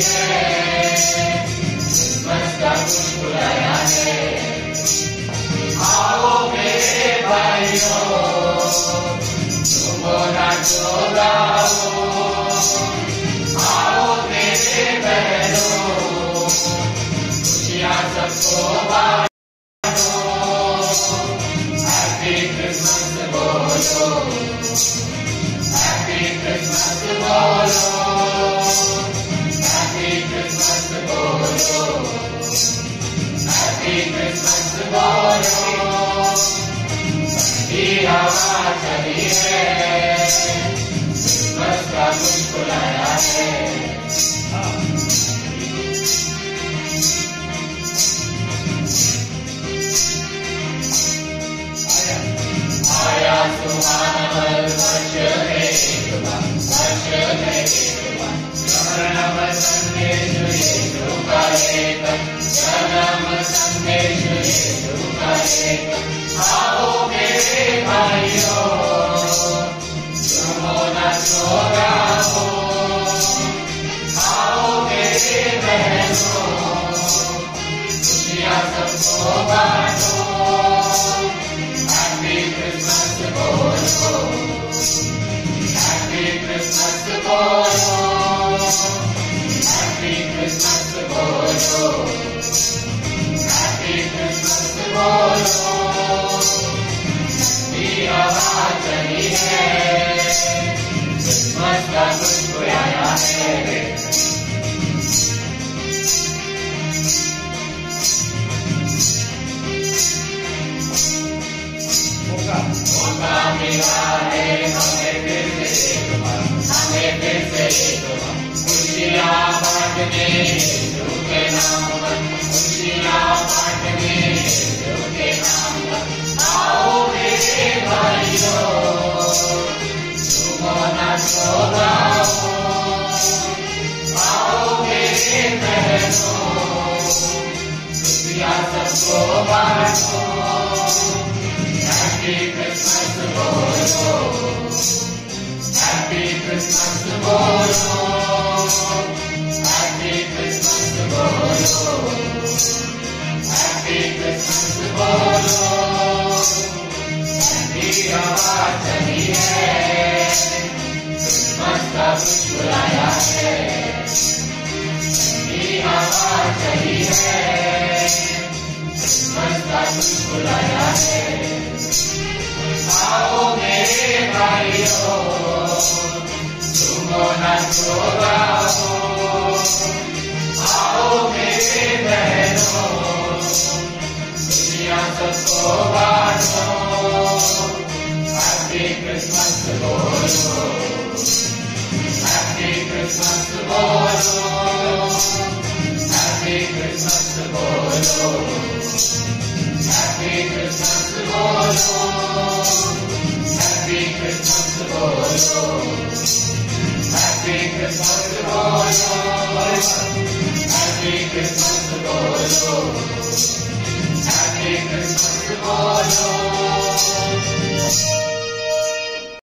है, क्रिसमस का कुछ बुलाया है। आओ मेरे भाइयों, झूमो नाचो गाओ, आओ मेरे बहनों, खुशियाँ सबको बांटो। हैप्पी क्रिसमस बोलो, हैप्पी क्रिसमस बोलो, हैप्पी क्रिसमस बोलो, हैप्पी क्रिसमस बोलो। ठंडी हवा चली है, क्रिसमस का कुछ बुलाया है। आया सुहाना वर्ष है एक बार, वर्ष है एक बार, जन्म संदेश यीशु का एक, जन्म संदेश यीशु का एक। आओ मेरे भाइयों, झूमो नाचो गाओ, आओ मेरे बहनों, खुशियाँ सबको बांटो। हैप्पी क्रिसमस बोलो, हैप्पी क्रिसमस बोलो, हैप्पी क्रिसमस बोलो, हैप्पी क्रिसमस बोलो। ठंडी हवा चली है, क्रिसमस का कुछ बुलाया है। मौका मिला है हमें फिर से एक बार, हमें फिर से एक बार, खुशियाँ बांटने यीशु के नाम पर, खुशियाँ बांटने यीशु के नाम पर। आओ मेरे भाइयों, झूमो नाचो गाओ, आओ मेरे बहनों, खुशियाँ सबको बांटो। हैप्पी क्रिसमस बोलो, हैप्पी क्रिसमस बोलो, हैप्पी क्रिसमस बोलो, हैप्पी क्रिसमस बोलो। ठंडी हवा चली है, क्रिसमस का कुछ बुलाया है। ठंडी हवा चली है, क्रिसमस का कुछ बुलाया है। आओ मेरे भाइयों, झूमो नाचो गाओ, आओ मेरे बहनों, खुशियाँ सबको बांटो। हैप्पी क्रिसमस बोलो, हैप्पी क्रिसमस बोलो, हैप्पी क्रिसमस बोलो, हैप्पी क्रिसमस बोलो, हैप्पी क्रिसमस बोलो, हैप्पी क्रिसमस बोलो, हैप्पी क्रिसमस बोलो, हैप्पी क्रिसमस बोलो।